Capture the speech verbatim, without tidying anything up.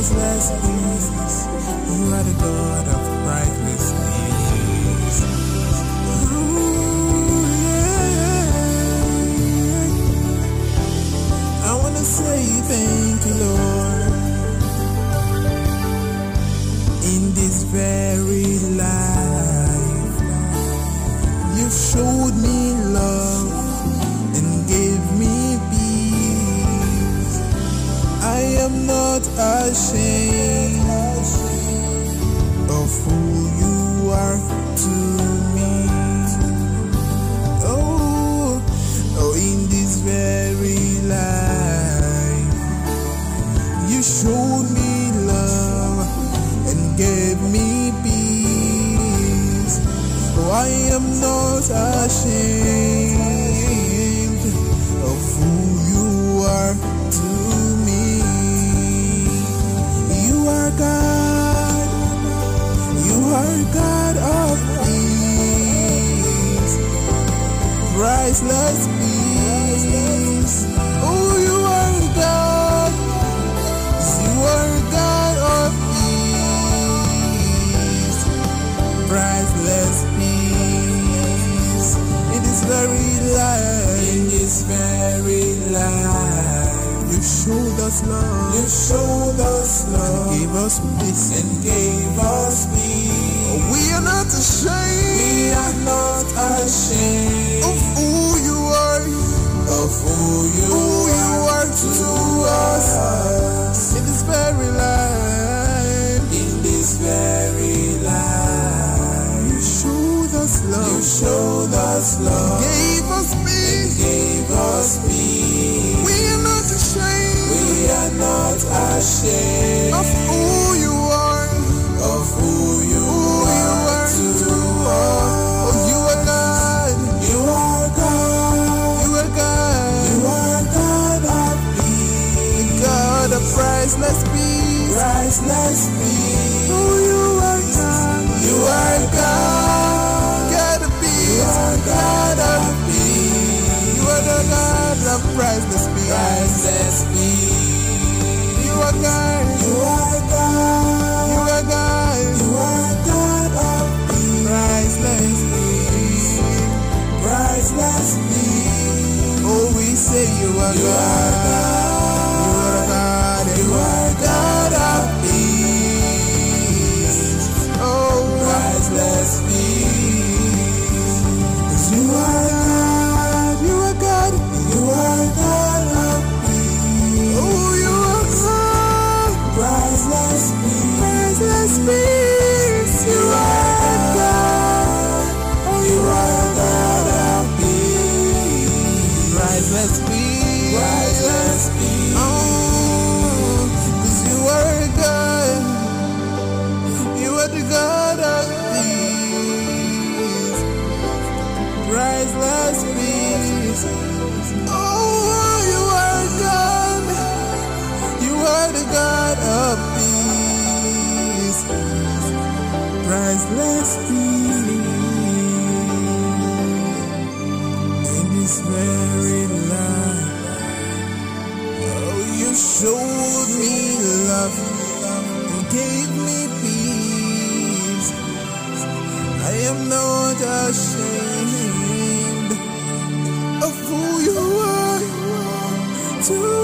priceless peace. You are the God of priceless peace. Ooh, yeah. I wanna say thank you, Lord. In this very life, you showed me love and gave me peace. I am not ashamed of who you are to me. Oh, oh, in this very life, you showed me love and gave me peace. Oh, I am not ashamed of who you are to me. You are God, you are God of peace, priceless peace. Oh, you are God, you are God of peace, priceless peace. In this very life, in this very life, you showed us love, you showed us love, and gave us peace, and gave us peace. Oh, we are not ashamed, we are not ashamed of who you are, of who you, who you are to us. In this very life, in this very life, you showed us love, you showed us love, gave us peace, gave us peace. We are not ashamed, we are not ashamed of who you are, of who you, who are, you are to us. Oh, you are God, you are God, you are God, you are God of peace, the God of priceless peace, priceless peace. Oh, you are God, you are God, God of peace, you are God of peace. You are the God of priceless peace, priceless peace. You are God, you are God, you are God, you are God of peace, priceless peace, priceless peace. Oh, we say you are God, you are God, you are God of peace. Oh, priceless peace. 'Cause you are God, you are God, you are God of peace. Oh, you are God, priceless peace, priceless peace. You are God, oh, you are God of peace, priceless peace, priceless peace. Oh, 'cause you are God, you are the God of peace, priceless peace. Oh, you are God, you are the God of peace, priceless peace. In this very life, oh, you showed me love and gave me peace. I am not ashamed of who you are to